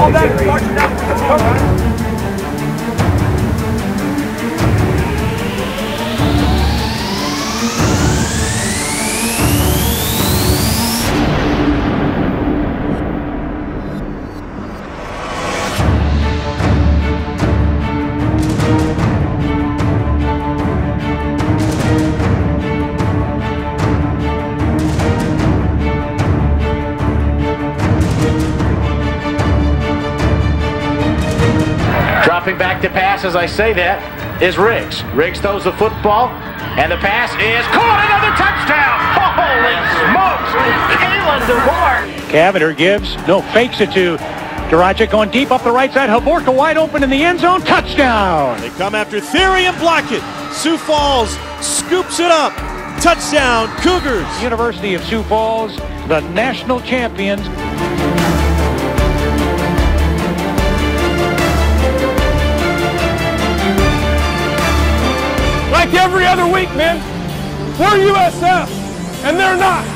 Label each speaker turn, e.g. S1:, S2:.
S1: All that marching out to the cover.
S2: Dropping back to pass as I say that is Riggs. Riggs throws the football, and the pass is caught. Another touchdown! Holy smokes! Kalen DeVore.
S3: Cavender gives, no, fakes it to Durajic going deep up the right side. Havorka wide open in the end zone. Touchdown!
S4: They come after Theory and block it. Sioux Falls scoops it up. Touchdown, Cougars!
S3: University of Sioux Falls, the national champions.
S1: Like every other week, man, we're USF, and they're not.